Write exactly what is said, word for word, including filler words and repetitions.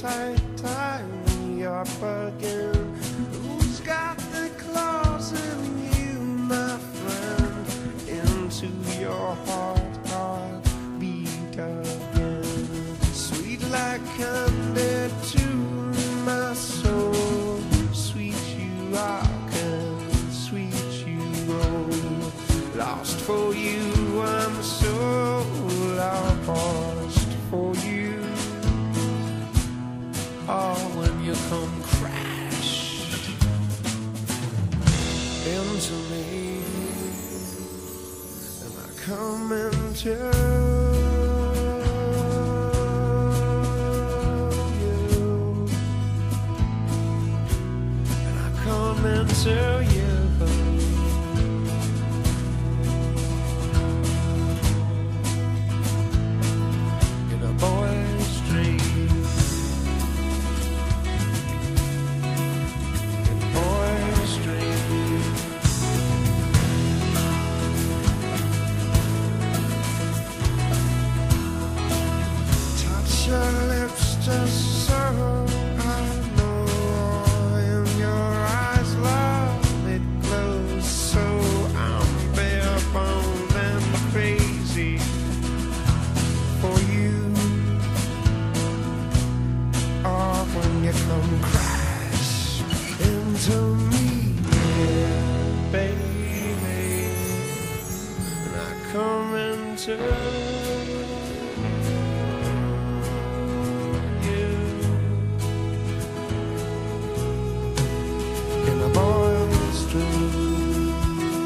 tight, tie me up again. Who's got the claws in you, my friend? Into your heart, heart beat again. Sweet like candy to my soul. Sweet you are, and sweet you roll. Lost for you, I'm so lost for you. Oh, when you come crash into me, and I come into you, and I come into you. Your lips just so I know in your eyes, love, it glows so. I'm bare boned and crazy for you. Oh, when you come crash into me, yeah, baby, and I come into